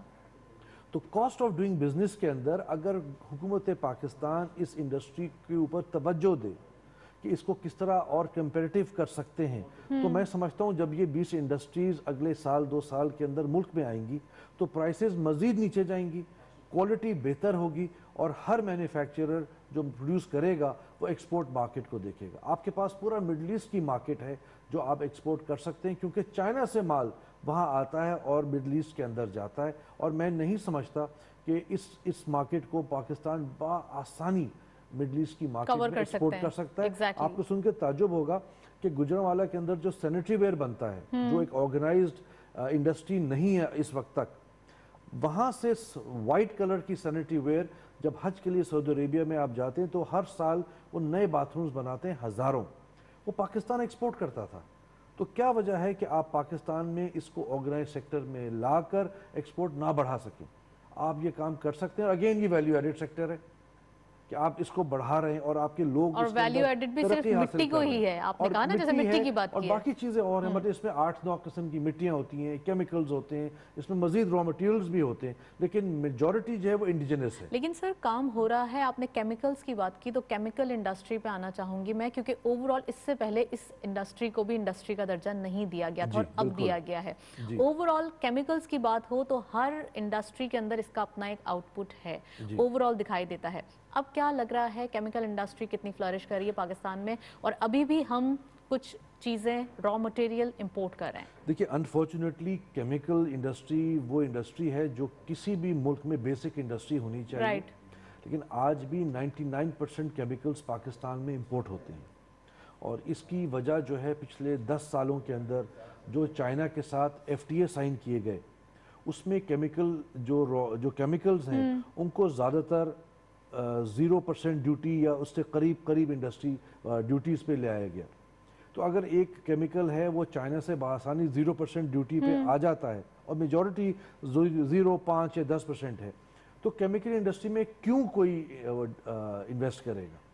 तो कॉस्ट ऑफ डूइंग बिजनेस के अंदर अगर हुकूमत पाकिस्तान इस इंडस्ट्री के ऊपर तवज्जो दे कि इसको किस तरह और कंपेरेटिव कर सकते हैं, तो मैं समझता हूँ जब ये बीस इंडस्ट्रीज़ अगले साल दो साल के अंदर मुल्क में आएंगी तो प्राइसेस मज़ीद नीचे जाएंगी, क्वालिटी बेहतर होगी, और हर मैन्युफैक्चरर जो प्रोड्यूस करेगा वो एक्सपोर्ट मार्केट को देखेगा। आपके पास पूरा मिडल ईस्ट की मार्केट है जो आप एक्सपोर्ट कर सकते हैं, क्योंकि चाइना से माल वहाँ आता है और मिडल ईस्ट के अंदर जाता है, और मैं नहीं समझता कि इस इस मार्केट को पाकिस्तान बआसानी मिडल ईस्ट की मार्केट में एक्सपोर्ट कर सकता है। exactly. आपको सुन के ताज्जुब होगा कि गुजरांवाला के अंदर जो सैनिटरी वेयर बनता है, जो एक ऑर्गेनाइज्ड इंडस्ट्री नहीं है इस वक्त तक, वहाँ से वाइट कलर की सैनिटरी वेयर जब हज के लिए सऊदी अरेबिया में आप जाते हैं तो हर साल वो नए बाथरूम्स बनाते हैं हज़ारों, वो पाकिस्तान एक्सपोर्ट करता था। तो क्या वजह है कि आप पाकिस्तान में इसको ऑर्गेनाइज सेक्टर में लाकर एक्सपोर्ट ना बढ़ा सकें? आप ये काम कर सकते हैं। अगेन ये वैल्यू एडेड सेक्टर है कि आप इसको बढ़ा रहे हैं और आपके लोग और वैल्यू एडेड भी सिर्फ मिट्टी को ही है। आपने कहा ना जैसे मिट्टी की बात की और बाकी चीजें और हैं, मतलब इसमें आठ नौ किस्म की मिट्टियां होती हैं, केमिकल्स होते हैं, इसमें मजीद रॉ मटेरियल्स भी होते हैं, लेकिन मेजॉरिटी जो है वो इंडिजिनस है। लेकिन सर काम हो रहा है। आपने केमिकल्स की बात की तो केमिकल इंडस्ट्री पे आना चाहूंगी मैं, क्योंकि ओवरऑल इससे पहले इस इंडस्ट्री को भी इंडस्ट्री का दर्जा नहीं दिया गया था और अब दिया गया है। ओवरऑल केमिकल्स की बात हो तो हर इंडस्ट्री के अंदर इसका अपना एक आउटपुट है, ओवरऑल दिखाई देता है। अब क्या लग रहा है केमिकल इंडस्ट्री कितनी फ्लरिश कर रही है पाकिस्तान में, और अभी भी हम कुछ चीज़ें रॉ मटेरियल इंपोर्ट कर रहे हैं? देखिए, अनफॉर्चुनेटली केमिकल इंडस्ट्री वो इंडस्ट्री है जो किसी भी मुल्क में बेसिक इंडस्ट्री होनी चाहिए, right. लेकिन आज भी निन्यानवे परसेंट केमिकल्स पाकिस्तान में इंपोर्ट होते हैं, और इसकी वजह जो है पिछले दस सालों के अंदर जो चाइना के साथ एफ टी ए साइन किए गए, उसमें केमिकल जो जो केमिकल्स हैं उनको ज़्यादातर ज़ीरो परसेंट ड्यूटी या उससे करीब करीब इंडस्ट्री ड्यूटीज़ पे ले आया गया। तो अगर एक केमिकल है वो चाइना से बआसानी ज़ीरो परसेंट ड्यूटी पे आ जाता है और मेजॉरिटी ज़ीरो पाँच या दस परसेंट है, तो केमिकल इंडस्ट्री में क्यों कोई इन्वेस्ट करेगा?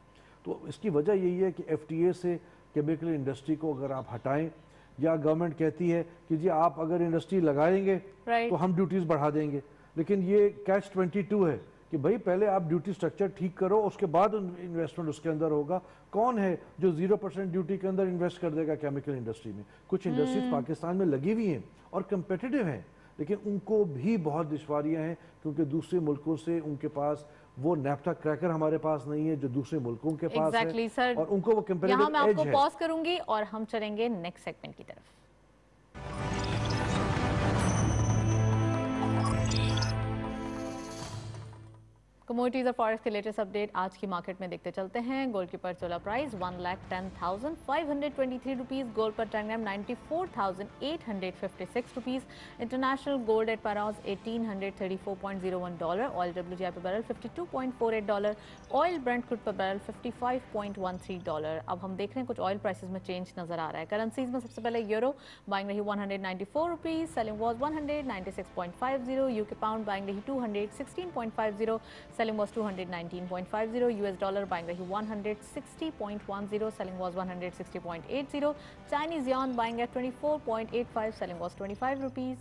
तो इसकी वजह यही है कि एफ टी ए से केमिकल इंडस्ट्री को अगर आप हटाएं, या गवर्नमेंट कहती है कि जी आप अगर इंडस्ट्री लगाएंगे Right. तो हम ड्यूटीज़ बढ़ा देंगे, लेकिन ये कैच ट्वेंटी टू है कि भाई पहले आप ड्यूटी स्ट्रक्चर ठीक करो, उसके बाद इन्वेस्टमेंट उसके अंदर होगा। कौन है जो जीरो परसेंट ड्यूटी के अंदर इन्वेस्ट कर देगा केमिकल इंडस्ट्री में? कुछ इंडस्ट्रीज पाकिस्तान में लगी हुई हैं और कंपेटिटिव हैं, लेकिन उनको भी बहुत दुश्वारियां हैं क्योंकि दूसरे मुल्कों से उनके पास वो नैफ्टा क्रैकर हमारे पास नहीं है जो दूसरे मुल्कों के पास Exactly, है sir. और उनको वो यहाँ मैं कंपेटिटिव एज आपको है। पॉज करूंगी और हम चलेंगे नेक्स्ट सेगमेंट की तरफ। कमोडिटीज और फॉरेक्स के लेटेस्ट अपडेट आज की मार्केट में देखते चलते हैं। गोल्ड की परचोला price one lakh ten thousand five hundred twenty three rupees, gold per ten gram ninety four thousand eight hundred fifty six rupees, international gold at पैराउस eighteen hundred thirty four point zero one dollar, oil W T I per barrel fifty two point four eight dollar, oil Brent crude per barrel fifty five point one three dollar. अब हम देख रहे हैं कुछ oil prices में change नजर आ रहा है। करेंसीज में सबसे पहले यूरो बाइंग रही one hundred ninety four rupees, selling was one hundred ninety six point five zero, UK pound buying रही two hundred sixteen point five zero, selling was two hundred nineteen point five zero, US dollar buying रही one hundred sixty point one zero, selling was one hundred sixty point eight zero, Chinese yuan buying at twenty four point eight five, selling was twenty five rupees,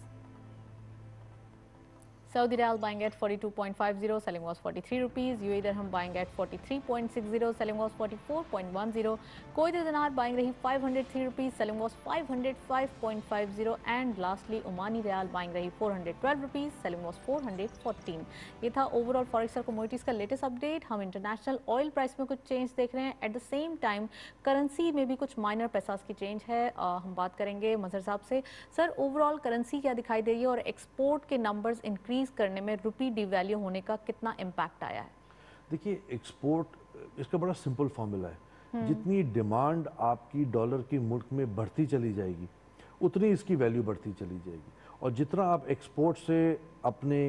Saudi Riyal buying at forty-two point five zero, selling was forty-three rupees. U A E Dirham buying at forty-three point six zero, selling was forty-four point one zero. Kuwaiti Dinar buying rahi five hundred three rupees, selling was five hundred five point five zero. And lastly, Omani Riyal buying rahi four hundred twelve rupees, selling was four hundred fourteen. ये था overall forex और commodities का latest update. हम international oil price में कुछ change देख रहे हैं। At the same time currency में भी कुछ माइनर पैसास की चेंज है। आ, हम बात करेंगे मजहर साहब से। सर, ओवरऑल करेंसी क्या दिखाई दे रही है और एक्सपोर्ट के नंबर्स इंक्रीज करने में रुपी डिवैल्यू होने का कितना इम्पैक्ट आया है? देखिए, एक्सपोर्ट इसका बड़ा सिंपल फॉर्मूला है। जितनी डिमांड आपकी डॉलर की मुल्क में बढ़ती चली जाएगी उतनी इसकी वैल्यू बढ़ती चली जाएगी, और जितना आप एक्सपोर्ट से अपने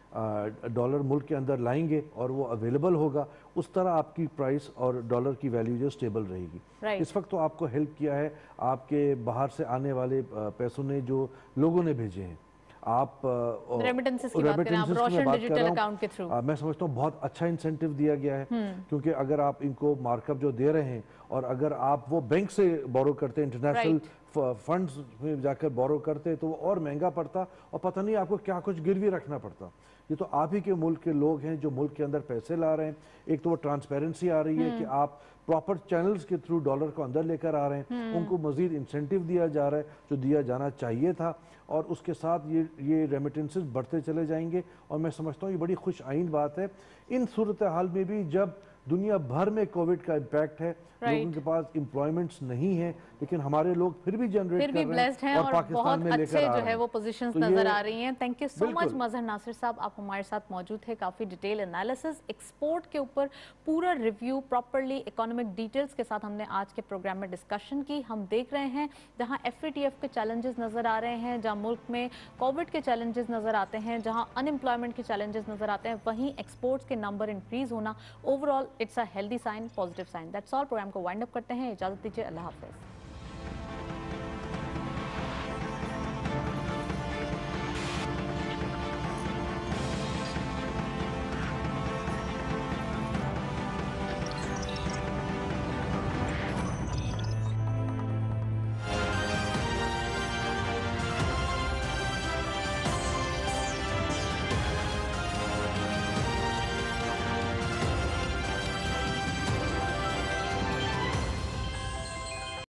डॉलर मुल्क के अंदर लाएंगे और वो अवेलेबल होगा, उस तरह आपकी प्राइस और डॉलर की वैल्यू जो स्टेबल रहेगी। right. इस वक्त तो आपको हेल्प किया है आपके बाहर से आने वाले पैसों ने जो लोगों ने भेजे हैं। आप रेमिटेंसेस की बात करें, आप रोशन डिजिटल अकाउंट के थ्रू, मैं समझता हूँ बहुत अच्छा इंसेंटिव दिया गया है, क्योंकि अगर आप इनको मार्कअप जो दे रहे हैं और अगर आप वो बैंक से बोरो करते हैं, इंटरनेशनल फंड्स में जाकर बोरो करते तो वो और महंगा पड़ता और पता नहीं आपको क्या कुछ गिरवी रखना पड़ता। ये तो आप ही के मुल्क के लोग हैं जो मुल्क के अंदर पैसे ला रहे हैं। एक तो वो ट्रांसपेरेंसी आ रही है कि आप प्रॉपर चैनल्स के थ्रू डॉलर को अंदर लेकर आ रहे हैं, उनको मजीद इंसेंटिव दिया जा रहा है जो दिया जाना चाहिए था, और उसके साथ ये ये रेमिटेंसेस बढ़ते चले जाएंगे। और मैं समझता हूँ ये बड़ी खुश आइन बात है इन सूरत हाल में भी जब दुनिया भर में कोविड का इम्पैक्ट है, right. लोगों के पास एम्प्लॉयमेंट्स नहीं है, लेकिन हमारे लोग फिर भी जनरेट फिर कर भी रहे ब्लेस्ड हैं हैं और, और और बहुत अच्छे जो है वो पोजीशंस तो नजर आ रही हैं। थैंक यू सो मच बिल्कुल। मजहर नासिर साहब, आप हमारे साथ मौजूद थे। काफ़ी डिटेल एनालिसिस एक्सपोर्ट के ऊपर पूरा रिव्यू प्रॉपरली इकोनॉमिक डिटेल्स के साथ हमने आज के प्रोग्राम में डिस्कशन की। हम देख रहे हैं जहां एफ ए टी एफ के चैलेंजेस नजर आ रहे हैं, जहां मुल्क में कोविड के चैलेंजेस नजर आते हैं, जहां अनएम्प्लॉयमेंट के चैलेंजेस नजर आते हैं, वहीं एक्सपोर्ट्स के नंबर इंक्रीज होना overall it's a healthy sign, positive sign. That's all. Programme को वाइंड अप करते हैं। इजाजत दीजिए, अल्लाह हाफिज़।